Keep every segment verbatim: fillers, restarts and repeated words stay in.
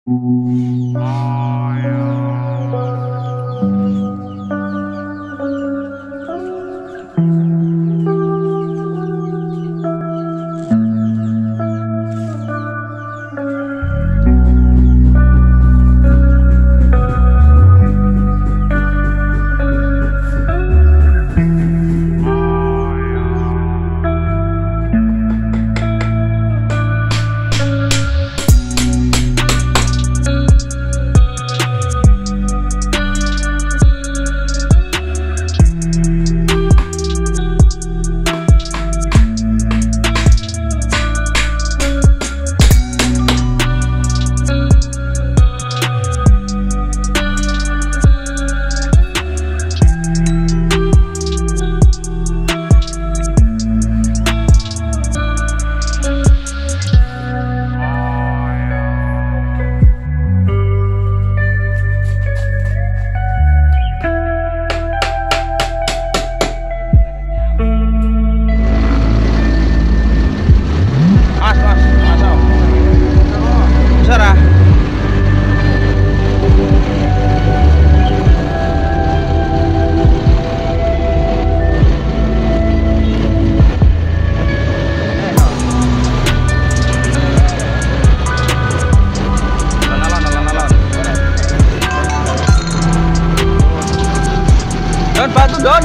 Don, bantu Don.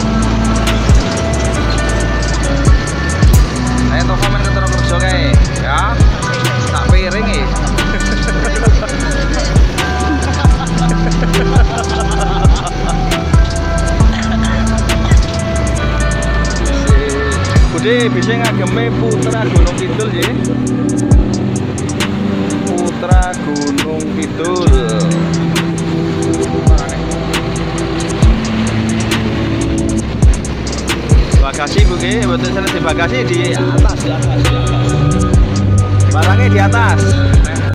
Ayo tuh komen ke terus kerja kayak, ya. Tak piring ya. Bude bisa ngageme Putra Gunung Kidul ya. Putra Gunung Kidul. Bagasi bu, betul selesai bagasi di atas, di atas, di atas. Barangnya di atas.